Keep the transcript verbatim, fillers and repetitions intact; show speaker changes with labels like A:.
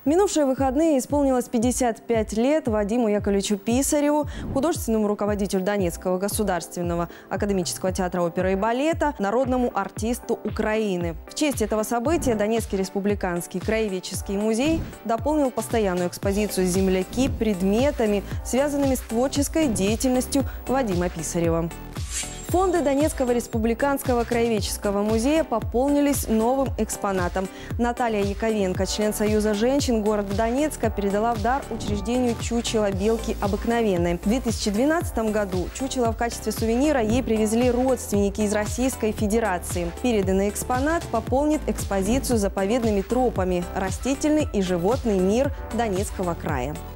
A: В минувшие выходные исполнилось пятьдесят пять лет Вадиму Яковлевичу Писареву, художественному руководителю Донецкого государственного академического театра оперы и балета, народному артисту Украины. В честь этого события Донецкий республиканский краеведческий музей дополнил постоянную экспозицию «Земляки» предметами, связанными с творческой деятельностью Вадима Писарева. Фонды Донецкого республиканского краеведческого музея пополнились новым экспонатом. Наталья Яковенко, член Союза женщин города Донецка, передала в дар учреждению чучело белки обыкновенной. В две тысячи двенадцатом году чучело в качестве сувенира ей привезли родственники из Российской Федерации. Переданный экспонат пополнит экспозицию заповедными тропами – растительный и животный мир Донецкого края.